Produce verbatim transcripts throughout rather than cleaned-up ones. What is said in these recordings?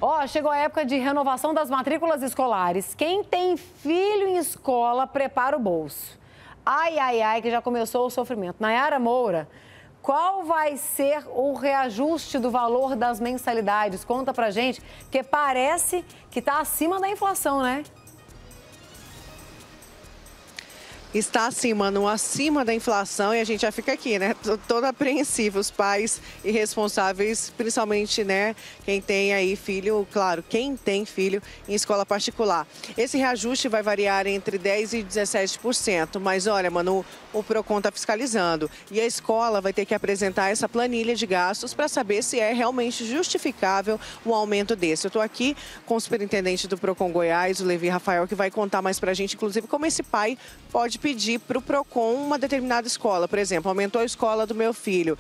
Ó, chegou a época de renovação das matrículas escolares. Quem tem filho em escola, prepara o bolso. Ai, ai, ai, que já começou o sofrimento. Nayara Moura, qual vai ser o reajuste do valor das mensalidades? Conta pra gente, porque parece que tá acima da inflação, né? Está assim, Manu, acima da inflação e a gente já fica aqui, né? Todo apreensivo, os pais irresponsáveis, principalmente, né? Quem tem aí filho, claro, quem tem filho em escola particular. Esse reajuste vai variar entre dez por cento e dezessete por cento, mas olha, Manu, o Procon está fiscalizando e a escola vai ter que apresentar essa planilha de gastos para saber se é realmente justificável um aumento desse. Eu estou aqui com o superintendente do Procon Goiás, o Levi Rafael, que vai contar mais para a gente, inclusive, como esse pai pode pedir para o Procon uma determinada escola. Por exemplo, aumentou a escola do meu filho.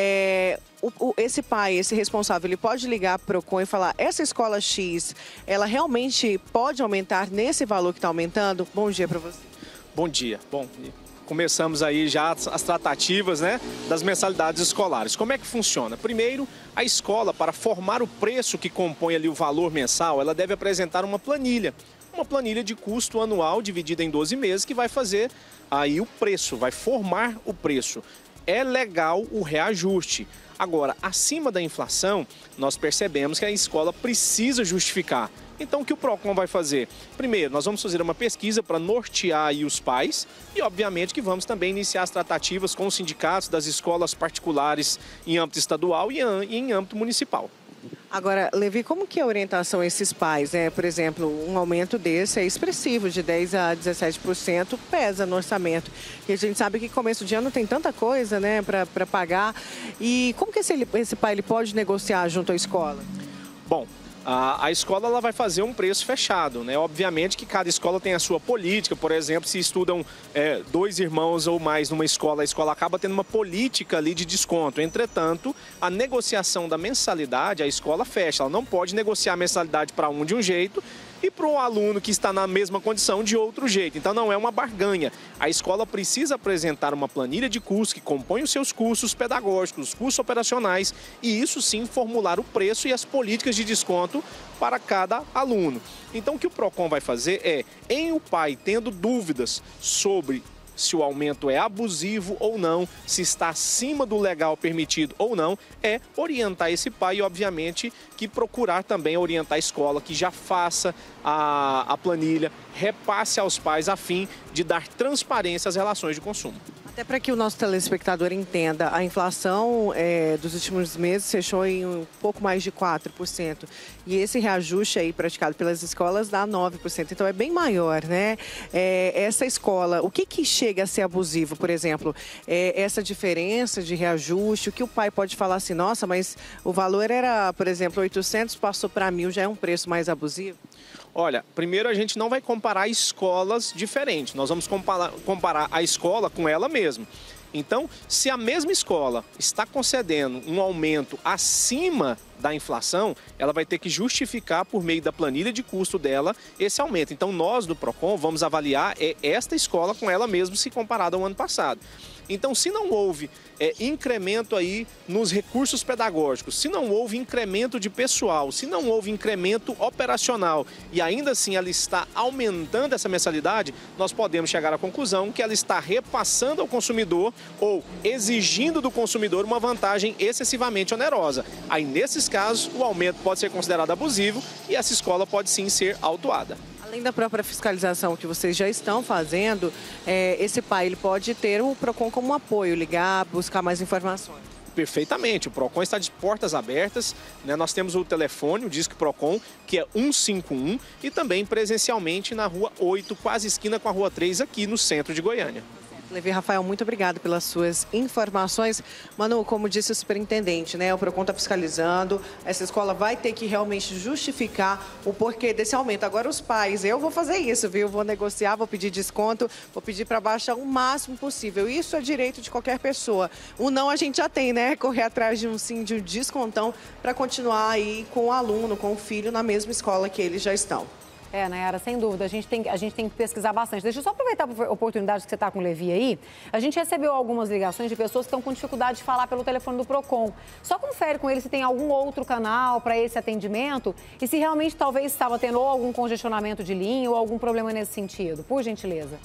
É, o, o, esse pai, esse responsável, ele pode ligar para o Procon e falar, essa escola X, ela realmente pode aumentar nesse valor que está aumentando? Bom dia para você. Bom dia. Bom, começamos aí já as tratativas, né, das mensalidades escolares. Como é que funciona? Primeiro, a escola, para formar o preço que compõe ali o valor mensal, ela deve apresentar uma planilha. Uma planilha de custo anual dividida em doze meses que vai fazer aí o preço, vai formar o preço. É legal o reajuste. Agora, acima da inflação, nós percebemos que a escola precisa justificar. Então, o que o Procon vai fazer? Primeiro, nós vamos fazer uma pesquisa para nortear aí os pais e, obviamente, que vamos também iniciar as tratativas com os sindicatos das escolas particulares em âmbito estadual e em âmbito municipal. Agora, Levi, como que é a orientação a esses pais? É, por exemplo, um aumento desse é expressivo, de dez a dezessete por cento, pesa no orçamento. E a gente sabe que começo de ano tem tanta coisa, né, para pagar. E como que esse, esse pai ele pode negociar junto à escola? Bom, a, a escola ela vai fazer um preço fechado, né? Obviamente que cada escola tem a sua política. Por exemplo, se estudam é, dois irmãos ou mais numa escola, a escola acaba tendo uma política ali de desconto. Entretanto, a negociação da mensalidade, a escola fecha. Ela não pode negociar a mensalidade para um de um jeito e para o aluno que está na mesma condição de outro jeito. Então, não é uma barganha. A escola precisa apresentar uma planilha de custos que compõe os seus custos pedagógicos, os custos operacionais e isso sim formular o preço e as políticas de desconto para cada aluno. Então, o que o Procon vai fazer é, em o pai tendo dúvidas sobre se o aumento é abusivo ou não, se está acima do legal permitido ou não, é orientar esse pai e, obviamente, que procurar também orientar a escola que já faça a, a planilha, repasse aos pais a fim de dar transparência às relações de consumo. Até para que o nosso telespectador entenda, a inflação é, dos últimos meses fechou em um pouco mais de quatro por cento. E esse reajuste aí praticado pelas escolas dá nove por cento. Então é bem maior, né? É, essa escola, o que, que chega a ser abusivo, por exemplo? É, essa diferença de reajuste, o que o pai pode falar assim, nossa, mas o valor era, por exemplo, oitocentos, passou para mil, já é um preço mais abusivo? Olha, primeiro a gente não vai comparar escolas diferentes, nós vamos comparar, comparar a escola com ela mesma. Então, se a mesma escola está concedendo um aumento acima da inflação, ela vai ter que justificar por meio da planilha de custo dela esse aumento. Então, nós do Procon vamos avaliar esta escola com ela mesma se comparada ao ano passado. Então, se não houve é, incremento aí nos recursos pedagógicos, se não houve incremento de pessoal, se não houve incremento operacional e ainda assim ela está aumentando essa mensalidade, nós podemos chegar à conclusão que ela está repassando ao consumidor ou exigindo do consumidor uma vantagem excessivamente onerosa. Aí, nesses casos, o aumento pode ser considerado abusivo e essa escola pode sim ser autuada. Além da própria fiscalização que vocês já estão fazendo, é, esse pai ele pode ter o Procon como um apoio, ligar, buscar mais informações. Perfeitamente, o Procon está de portas abertas, né? Nós temos o telefone, o Disque Procon, que é um cinco um, e também presencialmente na Rua oito, quase esquina com a Rua três, aqui no centro de Goiânia. Levi Rafael, muito obrigado pelas suas informações. Manu, como disse o superintendente, né, o Procon está fiscalizando, essa escola vai ter que realmente justificar o porquê desse aumento. Agora os pais, eu vou fazer isso, viu? Vou negociar, vou pedir desconto, vou pedir para baixar o máximo possível. Isso é direito de qualquer pessoa. O não a gente já tem, né? Correr atrás de um sim, de um descontão para continuar aí com o aluno, com o filho na mesma escola que eles já estão. É, Nayara, sem dúvida, a gente, tem, a gente tem que pesquisar bastante. Deixa eu só aproveitar a oportunidade que você está com o Levi aí. A gente recebeu algumas ligações de pessoas que estão com dificuldade de falar pelo telefone do Procon. Só confere com ele se tem algum outro canal para esse atendimento e se realmente talvez estava tendo ou algum congestionamento de linha ou algum problema nesse sentido, por gentileza.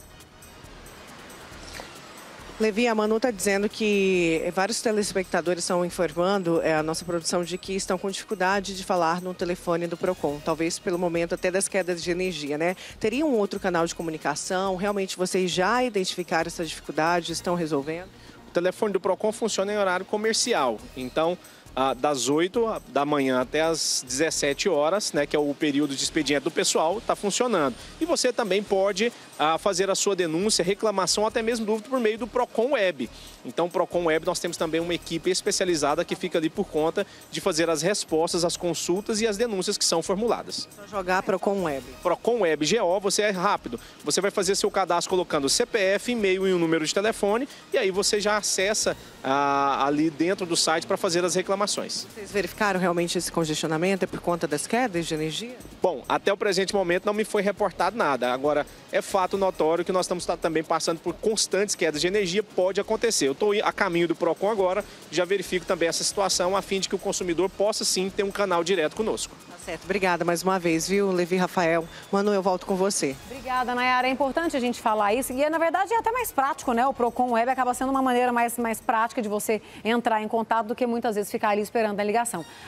Levi, a Manu está dizendo que vários telespectadores estão informando é, a nossa produção de que estão com dificuldade de falar no telefone do Procon, talvez pelo momento até das quedas de energia, né? Teria um outro canal de comunicação? Realmente vocês já identificaram essa dificuldade, estão resolvendo? O telefone do Procon funciona em horário comercial, então das oito da manhã até as dezessete horas, né, que é o período de expediente do pessoal, está funcionando. E você também pode ah, fazer a sua denúncia, reclamação, até mesmo dúvida por meio do Procon Web. Então, o Procon Web, nós temos também uma equipe especializada que fica ali por conta de fazer as respostas, as consultas e as denúncias que são formuladas. Só jogar Procon Web. Procon Web G O, você é rápido. Você vai fazer seu cadastro colocando C P F, e-mail e um número de telefone, e aí você já acessa ah, ali dentro do site para fazer as reclamações. Vocês verificaram realmente esse congestionamento? É por conta das quedas de energia? Bom, até o presente momento não me foi reportado nada. Agora, é fato notório que nós estamos também passando por constantes quedas de energia, pode acontecer. Eu estou a caminho do Procon agora, já verifico também essa situação, a fim de que o consumidor possa sim ter um canal direto conosco. Tá certo, obrigada mais uma vez, viu, Levi, Rafael. Manu, eu volto com você. Obrigada, Nayara. É importante a gente falar isso e, na verdade, é até mais prático, né? O Procon Web acaba sendo uma maneira mais, mais prática de você entrar em contato do que muitas vezes ficar ali esperando a ligação.